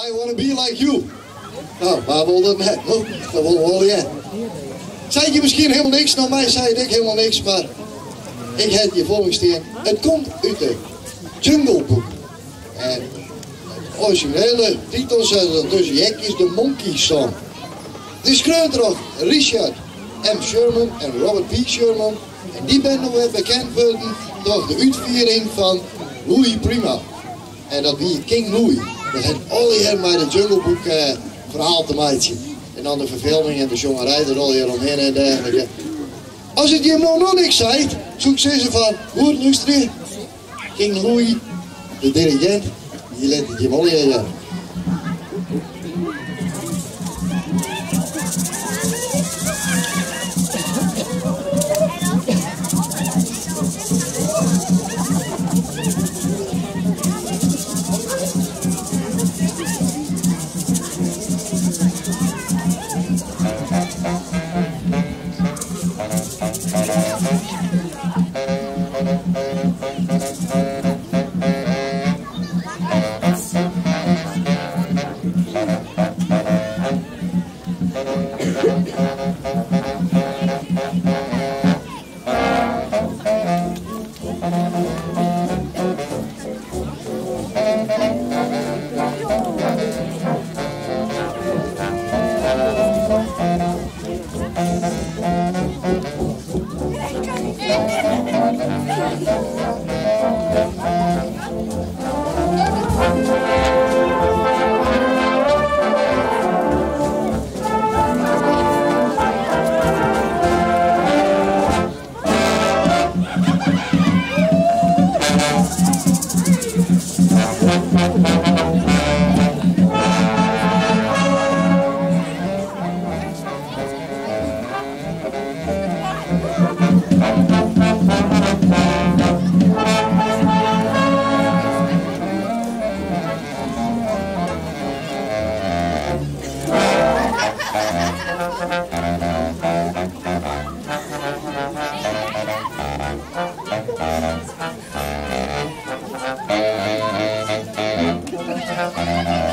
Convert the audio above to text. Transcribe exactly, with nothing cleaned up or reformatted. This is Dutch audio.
I want to be like you. Nou, waar wil dat net? Oh, dat wil wel ja. Zei je misschien helemaal niks, nou mij zei ik helemaal niks, maar ik heb je volgensteen. Het komt uit de Jungle Book. En het originele titel zegt dus Jack is de Monkey Song. De schrijver Richard M. Sherman en Robert P. Sherman. En die ben nog weer bekend worden door de uitvoering van Louis Prima. En dat wie King Louis. Dat heeft al hier met de Jungle Book uh, verhaal te maken. En dan de verfilming en de jongerij er al hier omheen en dergelijke. Als het je nou nog niks zei, zoek ze van, hoor luisteren. King Louis, de dirigent, die let het je wel hier. Ja. Thank you.